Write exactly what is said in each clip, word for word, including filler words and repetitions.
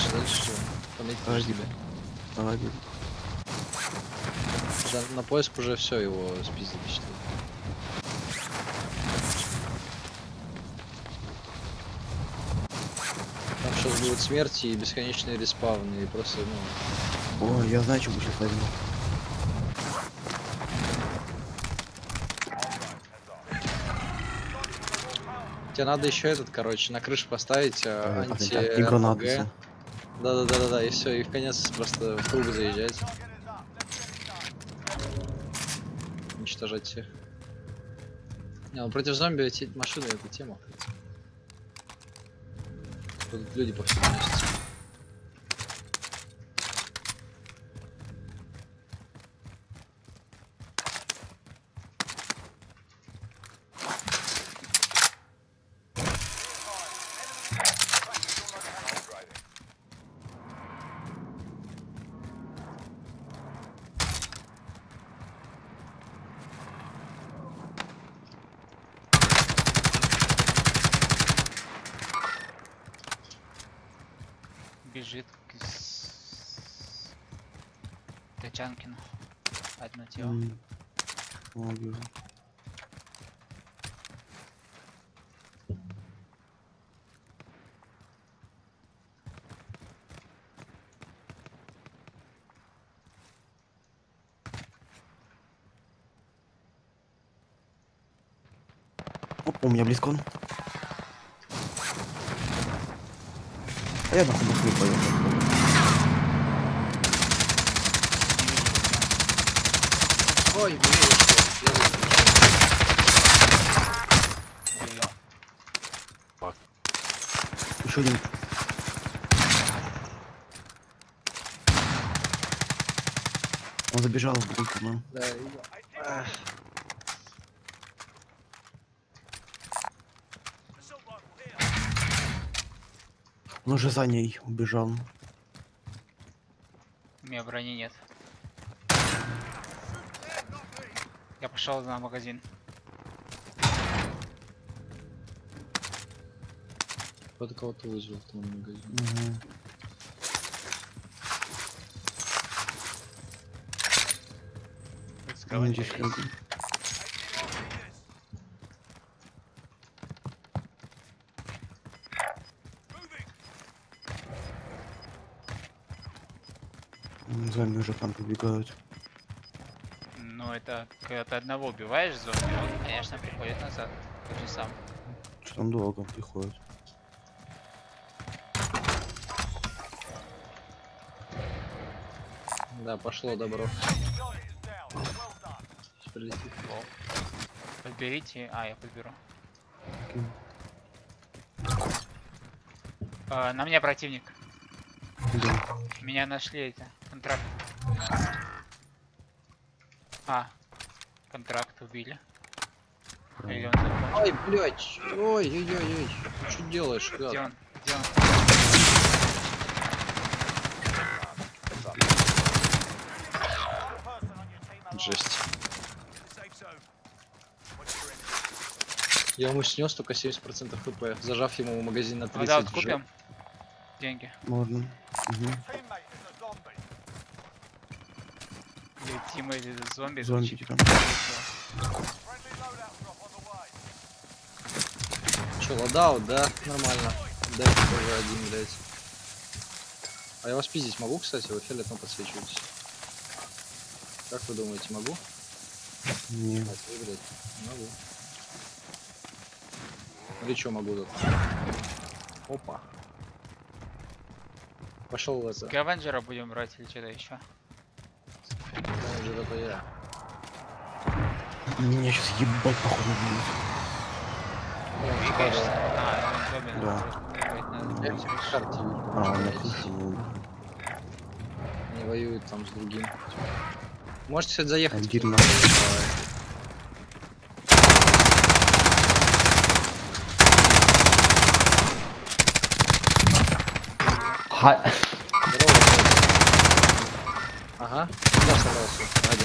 дальше что? Пометить Давай, себе. Давай, Да, на поиск уже все его спиздили, что ли. Там сейчас будут смерти и бесконечные респавны, и просто, ну... О, я знаю, что сейчас возьму. Тебе надо еще этот, короче, на крышу поставить а, Э, анти И гранаты. РПГ. Да, да, да, да, да, и все, и в конец просто в круг заезжать. Уничтожать всех. Не, ну против зомби эти машины это тема, в принципе. Тут люди повсюду носятся. Бежит к с- Тачанкину. Одно тело. М. О, вижу. Оп, у меня близко он. А я нахуй не поехал. Ой, блин, что? Блин. Еще один. Он забежал в группу, ну. Да, и- ах. Он уже за ней убежал. У меня брони нет. Я пошел на магазин. Кто-то кого-то вызвал в том магазине. Угу. Скрывать Ну, здесь есть. люди. М, Зомби уже там побегают. Ну это когда ты одного убиваешь зомби, он, конечно, приходит назад. Тот же сам. Что там долго приходит? Да, пошло добро. Сейчас прилетит. Лол. Подберите. А, я подберу. Окей. А, на мне противник. Да. Меня нашли эти. Контракт. А. Контракт убили. Или он закончил? Ой, блядь! Ой-ой-ой-ой! Ты что делаешь, Где ребят? он? Где он? Жесть. Я ему снес только семьдесят процентов хп, зажав ему магазин на Ну да, вот тридцать. купим. Деньги. Можно. Угу. Или тиммейт или зомби. Зомби звучит. там. Че, ладаут, да? Нормально. Дай тоже один, блядь. А я вас пиздить могу, кстати? Вы фиолетом подсвечиваетесь. Как вы думаете, могу? Не. А, ты, блядь, могу. Или что могу тут? Опа. Пошел в это. Гавенджера будем брать или что-то еще? Уже это я. Меня сейчас ебать походу будет. Я уже Двигаешься? падал. А, он зомби Да. надо. Я их в карте вижу. А, что на есть. крышу. Они воюют там с другим. Можете, кстати, заехать. Дерьмо. Ха. Здорово. Ага. Да, собрался. Один.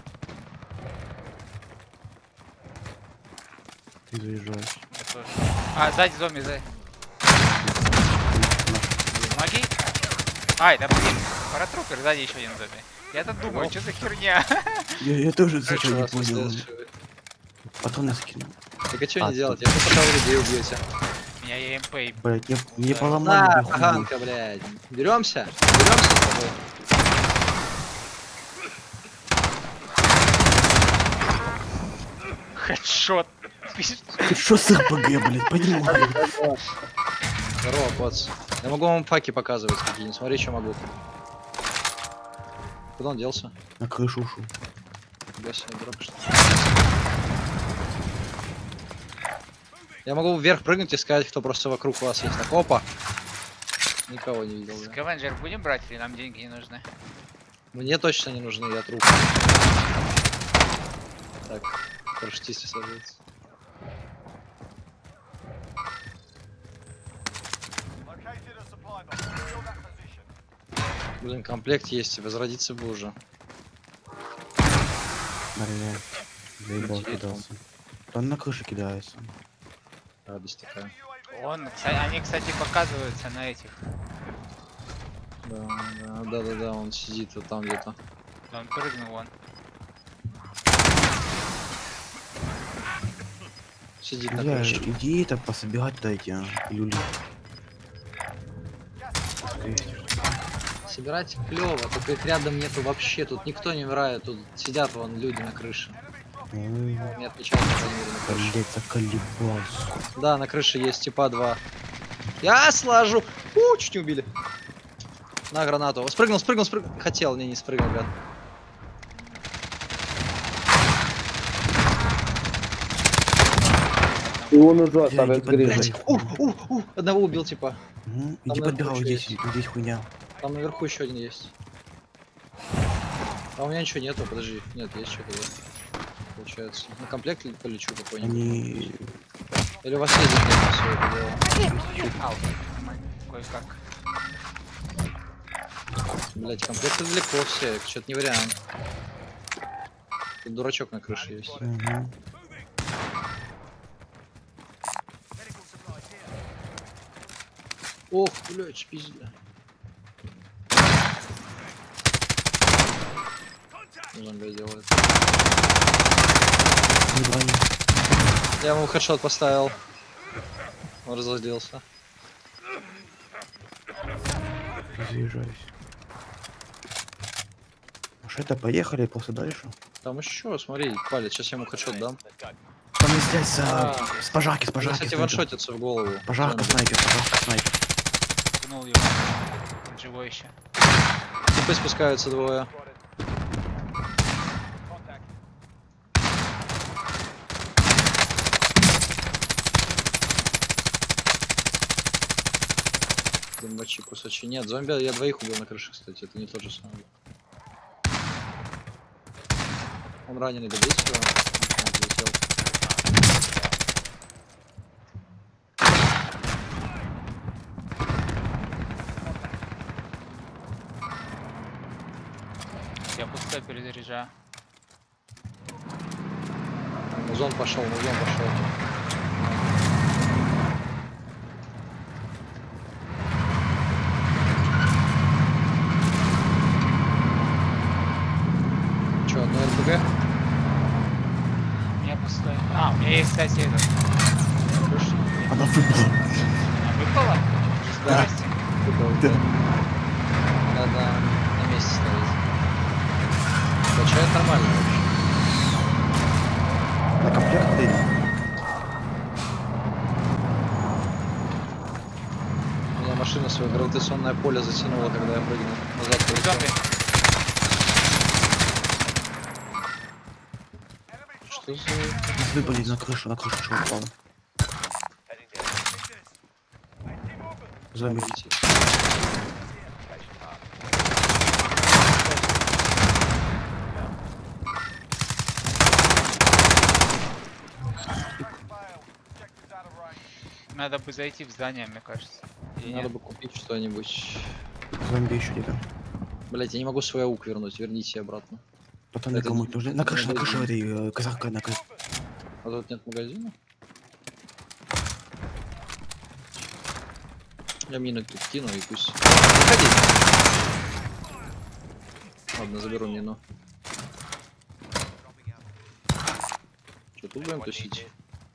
Ты заезжаешь. Я тоже. А, сзади зомби, сзади. Помоги. Ай, да блин, паратрупер, сзади еще один зомби. Я-то думаю, что за херня? Я, я тоже зачем не Раз вы понял. следующий. Патроны скинул. Так а что А, не делать? Я буду пока вы людей убьете. Меня е эм пэ. Блять, мне, мне Да. поломали На, нахуй. поганка, блядь. Беремся? Беремся с тобой? Хедшот. Ты что с эр пэ гэ, блять, понимаю. Здорово, поц. Я могу вам факи показывать какие-нибудь. Смотри, что могу. Куда он делся? На крышу ушел. Я себе дурак, что ли? Я могу вверх прыгнуть и сказать, кто просто вокруг вас есть. Так, опа! Никого не видел. Да? Скавенджер будем брать или нам деньги не нужны? Мне точно не нужны, я труп. Так, парашютисты сажаются. Блин, комплект есть, возродиться бы уже. Блять. Заебал Интересно. кидался. Он на крыше кидается. Радость такая. Он, кстати, они, кстати, показываются на этих. Да, да, да, да, да, он сидит вот там где-то. Он прыгнул вон. Сидит на Бля, крыше. иди это пособирать дайте, а, люли. Собирать клево, только их рядом нету вообще. Тут никто не умирает, тут сидят вон люди на крыше. Не отмечают, по крайней мере, на крыше. Блять, заколебался. Да, на крыше есть типа два. Я сложу. У, чуть не убили. На гранату. Спрыгнул, спрыгнул, спрыгнул. Хотел, не, не спрыгнул, гад. Его нужно Бля, оставить иди подбирай. грижей. У, у, у, одного убил, типа. Ну, Там иди наверху подбирай, ещё здесь, есть. здесь хуйня. Там наверху еще один есть. А у меня ничего нету, подожди. Нет, есть что-то, да. Получается. На комплект ли полечу какой-нибудь? Они... Или у вас есть деньги на всё это дело? Ау, нормально, кое-как. Блять, комплекты далеко все, что-то не вариант. Тут дурачок на крыше есть. Угу. Ох, блять, пизда. Зомби делает. Не брони. Я ему хедшот поставил. Он разозлился. Разъезжаюсь. Уж это, поехали просто дальше. Там еще, смотри, палец, сейчас я ему хедшот дам. Там здесь с, А. с пожарки, с Он, пожарки. кстати, снайпер. ваншотится в голову. Пожарка, Зомби. снайпер, пожарка, снайпер. Ткнул его. Он живой еще. Типы спускаются двое. Дымбачи, кусачи. Нет, зомби, я двоих убил на крыше, кстати, это не тот же самый. Он раненый, добейте его. Он взлетел. Я пустой перезаряжаю. Музон пошел, музон пошел. Че, одно эр пэ гэ? У меня пустой. А, у меня есть, кстати, этот. Слышишь? Она выпала. Она выпала? Да. Скорости? Да. Надо на месте стоять. Качает нормально вообще. На комплект дали. Меня машина свое гравитационное поле затянула, когда я прыгнул назад. полетел. Зомби. Что за... Выпали на крышу, на крышу чего упал. Зомби. летит? Надо бы зайти в здание, мне кажется. Или Надо нет? бы купить что-нибудь. Зомби еще где-то. Блять, я не могу свой аук вернуть, верните обратно. Потом Это кому не- нужны. На крыше, на это крыше не- этой э, казахка, на крыше. А тут нет магазина? Я мину тут кину и пусть. Заходи. Ладно, заберу мину. Что, тут будем тусить?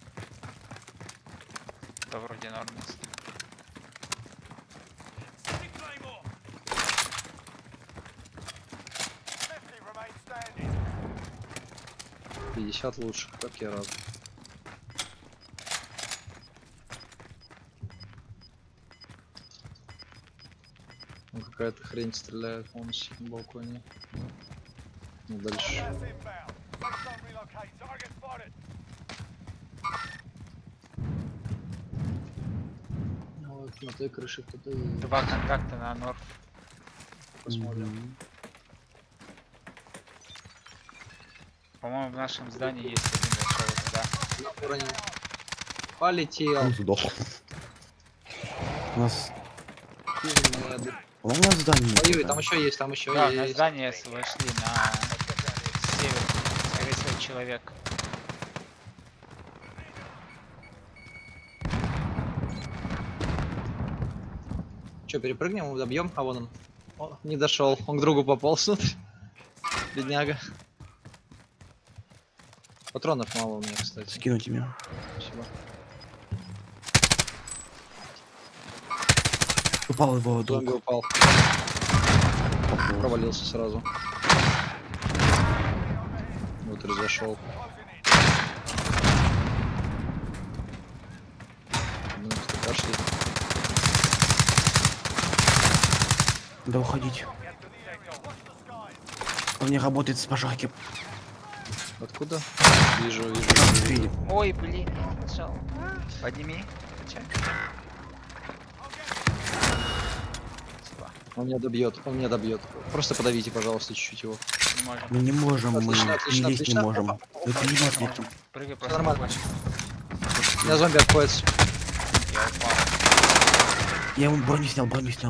Да вроде нормально. пятьдесят лучших, как я рад. Ну, какая-то хрень стреляет вон на балконе. Ну, дальше. Ну, вот на той крыше кто-то есть. Два контакта на норф. Посмотрим. Мгм. По-моему, в нашем здании есть один зашел туда. Я уронил. Полетел. Он сдох. У нас... Пиздец. У нас здание. Ой, там еще есть, там еще Да, на есть. здание вошли на север. Скорее всего, человек. Че, перепрыгнем, добьем? А вон он. О, не дошел. Он к другу пополз. Бедняга. Патронов мало у меня, кстати. Скину тебе. Спасибо. Упал его Зомби друг. упал. Попал. Провалился сразу. Внутрь зашел. Ну, пошли. Да уходить. Он не работает с пожарки. Откуда? Вижу, вижу. вижу. Видим. Ой, блин, нажал. Подними. Качай. Спасибо. Он меня добьет, он меня добьет. Просто подавите, пожалуйста, чуть-чуть его. Не можем. Мы не можем, Отлично, мы отлично, лезть не отлично. можем. Опа, Мы опа, перемотали. Можем. Прыгай Всё просто. нормально. на У меня зомби обходится. бочку. Я упал. Я ему броню снял, броню снял.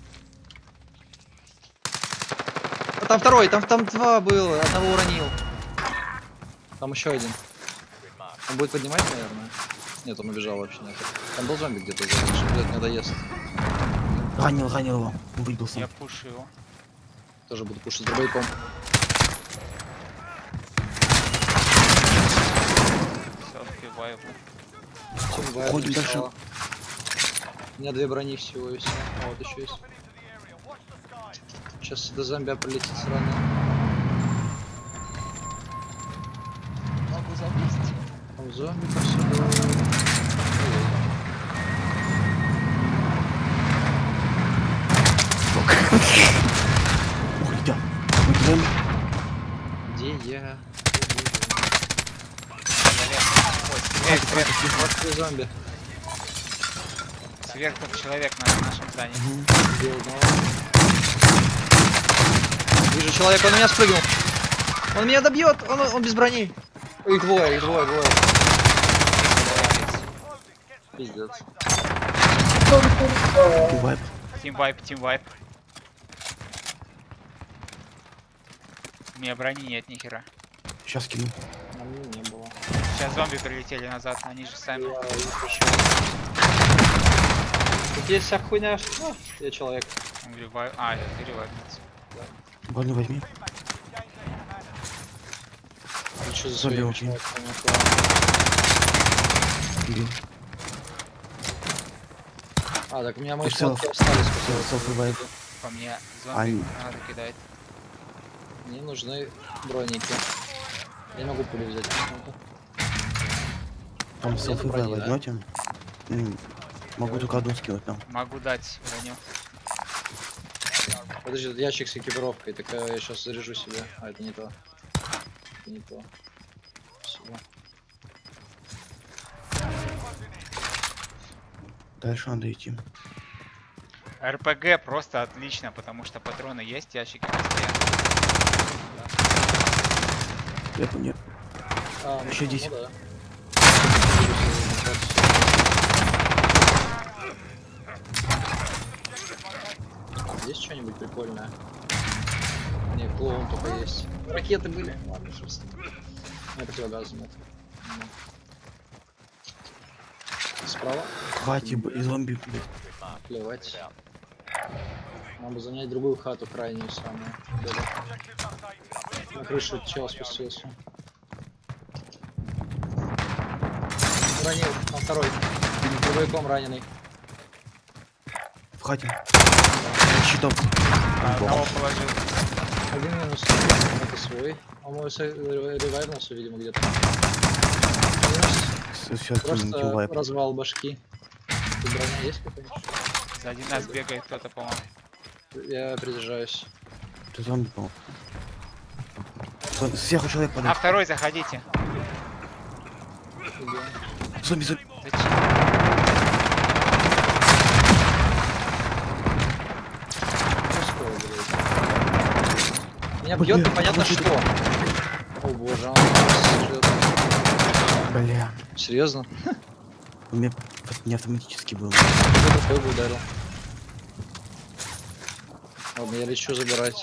А там второй, там, там два было, одного уронил. Там еще один. Он будет поднимать, наверное? Нет, он убежал вообще нафиг. Там был зомби где-то, где-то надоест. Ранил, ранил его. Он выбился. Я пушу его. Тоже буду пушить с дробовиком. Все, вбиваю его. Всё, бывает, Ходим дальше. написала. У меня две брони всего и все. А вот еще есть. Сейчас до зомби прилетит сразу. Могу залезть. Там зомби повсюду. Ух, да. Мы прям... Где я? Ой, сверх, сверх, Вот где зомби. сверху человек на нашем здании. Мгм. Где одного? Вижу человека, он на меня спрыгнул. Он меня добьет, он, он без брони. Их двое, их двое, двое. Пиздец. Ты вайп. Тим вайп, тим вайп. У меня брони нет нихера. Сейчас кину. На мне не было. Сейчас зомби прилетели назад, они же сами. Я их ушел. Тут есть вся хуйня. Ну, я человек. Он ревайв- А, это ревайвнется. Броню возьми. Ты что за Зомби своим окей. человеком? Убил. А, так у меня мои Ты шмотки селф. остались. Селф ревайв. По мне Ай. зомби надо кидать. Мне нужны броники. Я не могу пули взять почему-то. Там Нет селф брони, ревайв да? возьмете. М, Могу только одну скинуть там. Могу дать броню. Подожди, тут ящик с экипировкой, так э, я сейчас заряжу себе. А, это не то. Это не то. Спасибо. Дальше надо идти. РПГ просто отлично, потому что патроны есть, ящики постоянно. Я понял. А, ну, Еще ну здесь. да. Есть что-нибудь прикольное? Не, клоун только есть. Ракеты были. Ладно, шесть. У меня противогаза нет. Ну. Спрайт Справа. Хватит, б- и зомби, блядь. Плевать. Надо бы занять другую хату, крайнюю самую. Где-то. На крышу чел спустился. Ранил, там второй. Боевиком раненый. В хате. Щитом. А, одного положил. Один минус. Это свой. Он мой ревайв нас, видимо, где-то. Минус. Сейчас Просто килвайп. развал башки. Тут броня есть какая-нибудь? Сзади нас бегает кто-то, по-моему. Я призаряжаюсь. Это зомби, по-моему. Зомби, сверху человек А падает. второй заходите. Иду. Зомби, зомби. Зачем? Пустой, блядь. Меня бьет Бля, непонятно вот это- что. О боже, он нас жрет. Бля. Серьезно? У меня не автоматически было. Кто такой бы ударил? Ладно, я лечу забирать.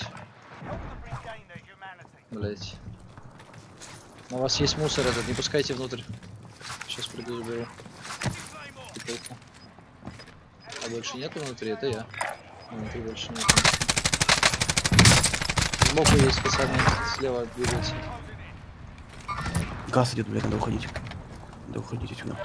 Блять. У вас есть мусор этот, не пускайте внутрь. Сейчас приду заберу. Бутылку. А больше нету внутри, это я. Внутри больше нету. Сбоку есть специально, слева двигается. Газ идет, блядь, надо уходить. Надо уходить отсюда.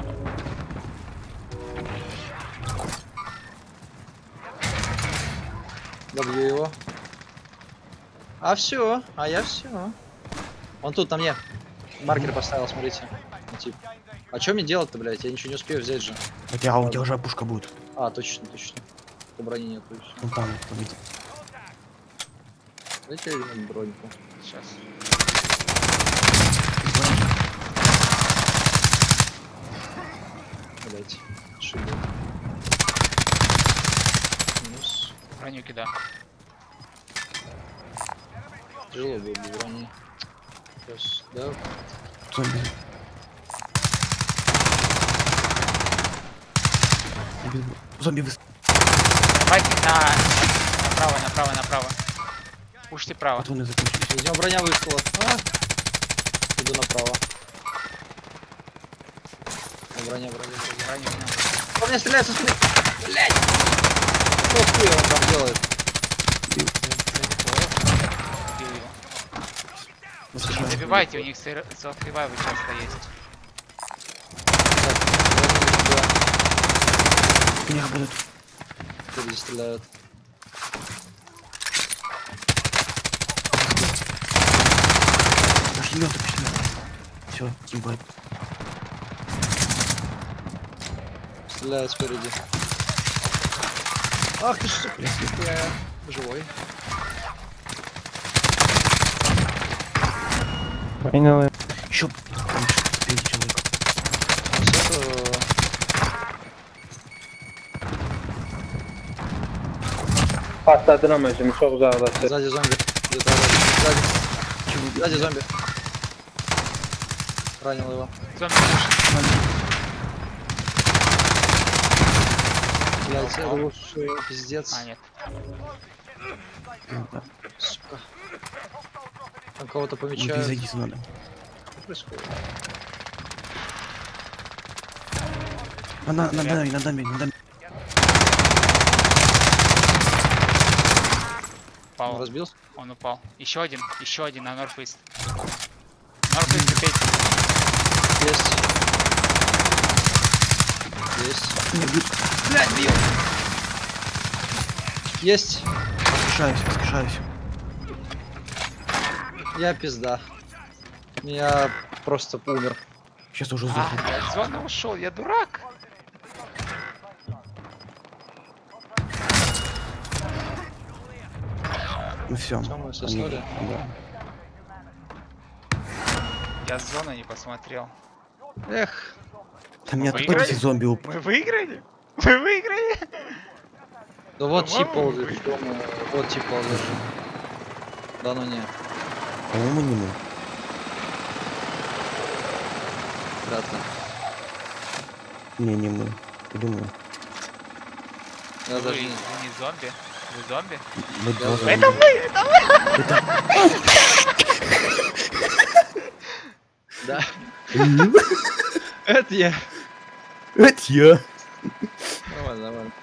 Добью его. А все, а я все. Он тут на мне. Маркер поставил, смотрите. Ну, тип. А что мне делать-то, блядь? Я ничего не успею взять же. Хотя, а у тебя уже пушка будет. А, точно, точно. По броне нет, точно. Вон там, там видите. Дайте я ему броньку. Сейчас. Блять. Шибу. Минус. Броню кидаю. Тяжело было без брони. Сейчас, да. Зомби. Зомби выс... Давайте на... направо, направо, направо. Пушьте право. Патроны закончились. Из него броня вышла. А! Иду направо. О, броня, броня, броня. Броню. Он меня стреляет со спины. Блять! Что хуя он там делает? Убил его. Возвращаем. Забивайте, у них селф-ревайвы часто есть. Так, броня, У них будут. да. Люди стреляют. Пошли, пошли. Все, тимбайт. Стреляют спереди. Ах ты что? Я живой. Понял. Еще там спереди человек. С этого... Patladıramacım çok uzaklaştı. Сзади зомби. Где-то сзади. Сзади. Сзади зомби. Ранил его. Зомби пушит. Блять, это лучше пиздец. А, нет. Ну, да. Сука. Там кого-то Ну, помечают. перезайдите надо. Что происходит? А, на, на, на, на даме, на даме. Он Упал. разбился? Он упал. Еще один. Еще один на Норфист. Норфист опять. Есть. Есть. Не, бью. Блять, бью! Есть. Воскрешаюсь, воскрешаюсь. Я пизда. Я просто умер. Сейчас уже А, сдохну. я из зоны ушел, я дурак. Ну все. Всё, мы соснули. Да. Я с зоны не посмотрел. Эх. Там меня Выиграли? такой зомби уп... Мы выиграли? Мы выиграли? Да вот По-моему, тип ползает. вы- что мы- Вот тип ползает. Да ну не. По-моему, не мы. Вряд ли. Не, не мы. Или мы. Я Вы, даже вы не... не зомби? Вы зомби? Мы два зомби. Это мы! Это мы! Это... Да. Это я. Это я. Давай, давай.